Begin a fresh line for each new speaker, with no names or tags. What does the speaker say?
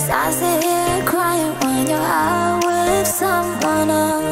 'Cause I sit here crying when you're out with someone else.